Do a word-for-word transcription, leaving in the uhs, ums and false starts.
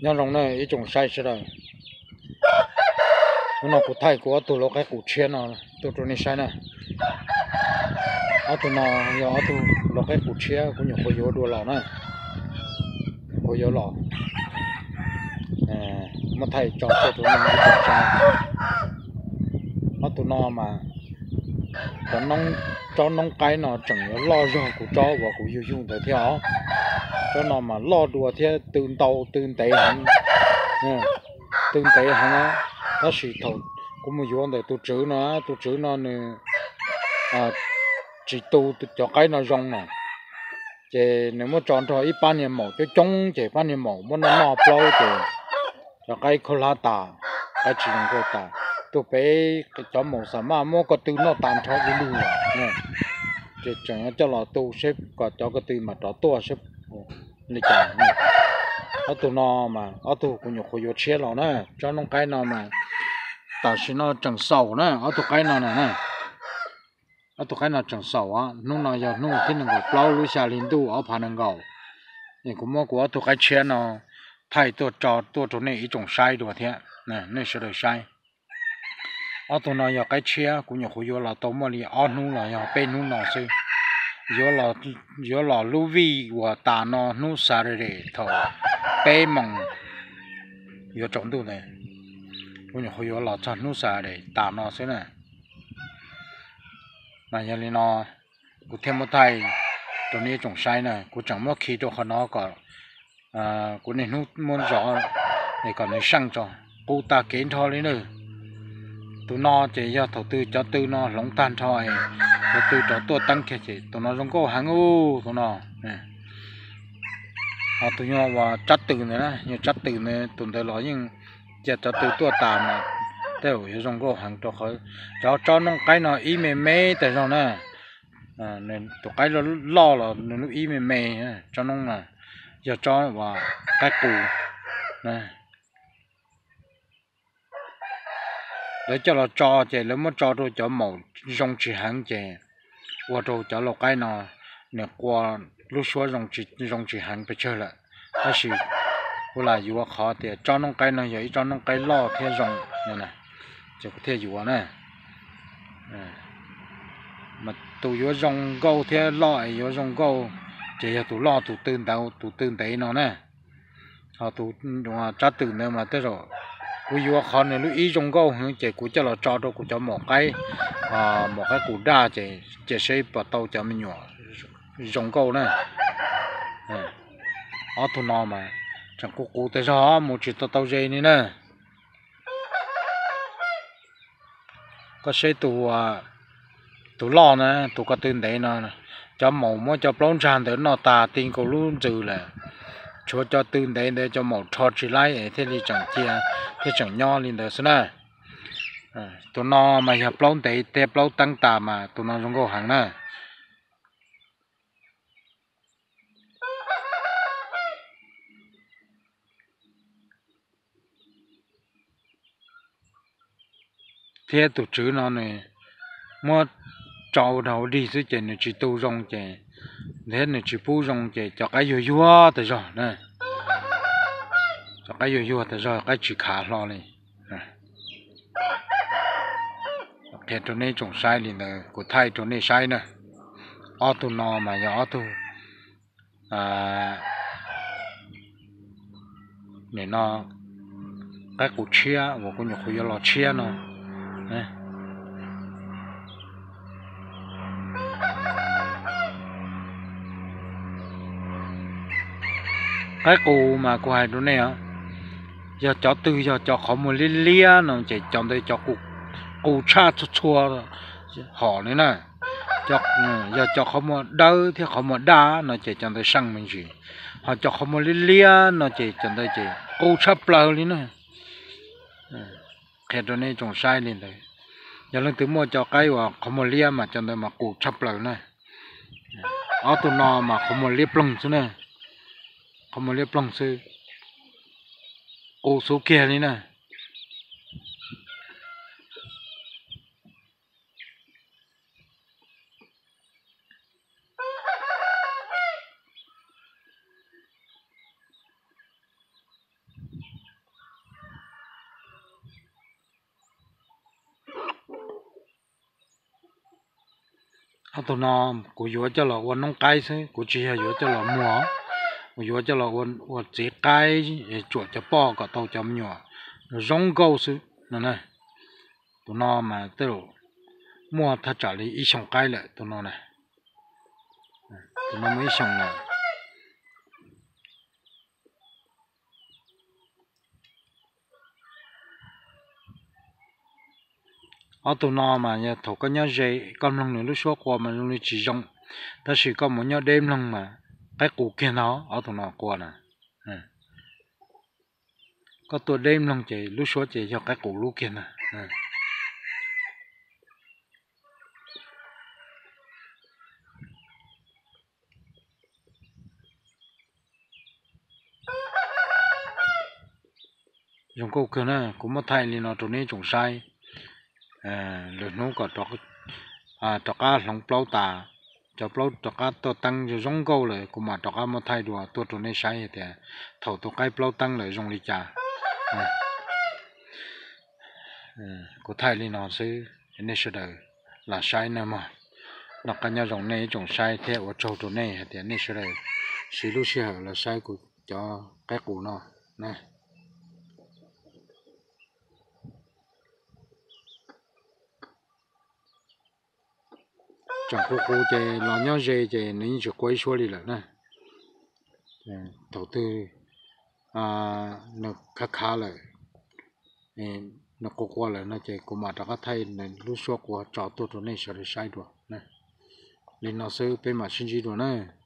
nhân rồng này ý trồng sai sẽ rồi nó cụ thay của tụi nó cái cụ chia nó tụi tụi này sai này ở tụi nó giờ tụi nó cái cụ chia cũng nhiều khối yếu đua lò này khối yếu lò à mà thay cho tụi tụi nó trồng sai ở tụi nó mà cho nông cho nông cái nó chẳng lo rồi cụ cho và cụ yêu dùng tới theo cho nó mà lo đùa theo tương tàu tương tế hàng tương tế hàng nó chỉ thầu cũng một vấn đề tu chữ nó tu chữ nó nè à chỉ tu cho cái nó rong nè chỉ nếu mà chọn cho ít ban nhiêu mẫu cho trống chỉ ban nhiêu mẫu muốn nó nọ bao thì cho cái khô la tà cái chỉ là khô tà tu bé cái cho mẫu sao mà mua cái từ nó tàn cho cái luôn nè chỉ chẳng cho là tu xếp có cho cái từ mà cho tua xếp này chẳng nè ở tu nó mà ở tu cũng nhiều khối chia rồi nè cho nó cái nó mà ta chỉ nó chẳng sầu nè ở tu cái nó nè nè ở tu cái nó chẳng sầu á nung nó giờ nung thì nó có bao lúc xa liên tu ở phần năng gạo nhưng cũng mua của tu cái chia nó thay tu cho tu chỗ này一种 sai đồ thế nè này sẽ được sai ở tu nó giờ cái chia cũng nhiều khối là tôm mà đi ở nung là giờ bên nung nó chứ giờ là giờ là lưu vi và ta nó nung xa để thầu bé mong giờ trồng tu này cũng như hồi giờ là chọn nút xả để tạo nó thế này mà giờ này nó cũng thêm một thay tụi này trồng sai này cũng chẳng mất khi cho nó có à cũng nên nút muốn rõ để còn nên sang cho cô ta kiến thôi đấy nữa tụi nó chỉ do đầu tư cho tư nó lóng tan thôi đầu tư cho tôi tăng kia chỉ tụi nó không có hàng u tụi nó nè à tụi nó và chặt từ này nè như chặt từ này tụi nó nói nhưng giờ cho từ tua tạm mà đều有种个hàng cho khỏi cho cho nó cái nó ý mê mê tại sao nè à nên tụi cái nó lo là nó ý mê mê cho nó là giờ cho và cái cù nè để cho nó cho chè nếu mà cho tôi cho màu rong chỉ hàng chè qua rồi cho nó cái nó nè qua lúc xưa rong chỉ rong chỉ hàng phải chơi lại đó là cô là dù khó thì cho nó cái nó vậy cho nó cái lo theo rong này nè chỉ có theo dù nè mà tụi vô rong câu theo lo vô rong câu chỉ là tụi lo tụiตื่นđầu tụiตื่นđấy nó nè họ tụi nó trảตื่นnữa mà tới rồi cô vô khó này lúc ý rong câu chỉ cô cho là cho đâu cô cho một cái à một cái củ đa chỉ chỉ xây bắt đầu cho mình nhỏ rong câu nè ở tụi nó mà chẳng có cụ tới đó một chỉ tao tao dây nữa nè có xây tụ tụ lo nè tụ có tiền đấy nó cho màu mới cho plon tràn tới nó ta tiền cầu luôn trừ là cho cho tiền đấy để cho màu cho chỉ lại thế thì chẳng chia thế chẳng nho lên được nè tụ nó mà nhập plon đấy để plon tăng tà mà tụ nó không có hàng nè thế tụ chữ nó này mua trâu đầu đi dưới trên này chỉ tu rong chè thế này chỉ pu rong chè cho cái vô vô tới rồi nè cho cái vô vô tới rồi cái chỉ khá lo này thế chỗ này trồng sai thì là của thay chỗ này sai nè ở tụ nó mà nhỏ tụ à để nó cái củ chia và con nhục khuyên lò chia nó nè cái cù mà của hai đứa này á giờ cho từ giờ cho khó một lia lia nó chỉ chọn đây cho cù cù cha chua chua họ nữa nè cho giờ cho khó một đau thì khó một đá nó chỉ chọn đây sang mình gì họ cho khó một lia lia nó chỉ chọn đây chỉ cù cha pleu đi nè cái đứa này trồng sai lên đây giờ lần thứ mua cho cái và khó một lia mà chọn đây mà cù cha pleu nè ở tụi nó mà khó một lia plong chứ nè không mà liệp lòng sư ô số kia đi nè à tụi nó của yếu cho là quân nông cái chứ của chỉ là yếu cho là mua của yếu cho là quân quân chỉ cái chuột cho bò cả tàu cho nhỏ rong câu chứ nè này tụi nó mà từ mua thật trả lý ít xong cái lại tụi nó này tụi nó mới xong này ở tụi nó mà nhà thầu có nhớ dây con lần nữa lúc số qua mà lúc chỉ rong ta chỉ có một nhớ đêm lần mà cái cụ kia nó ở tụi nó qua nè ừ. Có tôi đêm lần chỉ lúc số chỉ cho cái cụ lúc kia nè ừ. Dùng câu kia nè cũng mất thay liền nó tụi này trồng sai à rồi nó có trọc à trọc cá lòng plau tà cho plau trọc cá to tăng cho giống câuเลยcũng mà trọc cá mất thay đùa tôi tụi này sai thì thầu tôi cái plau tăngเลยdùng đi trà có thay liền nó sẽ nên sẽ đời là sai nè mà nó cái nhau dùng này trồng sai theo ở châu tụi này thì nên sẽ đời xí lúc xí hở là sai của cho cái cụ nó nè chẳng có cô chơi lo nhau chơi chơi nên chỉ quay số đi là nè đầu tư à nó khá khá lại nó có qua lại nó chơi cũng mà đã thay nên lúc số của trò tôi tụi này sẽ sai được nè nên nó sẽ bên mà xin gì được nè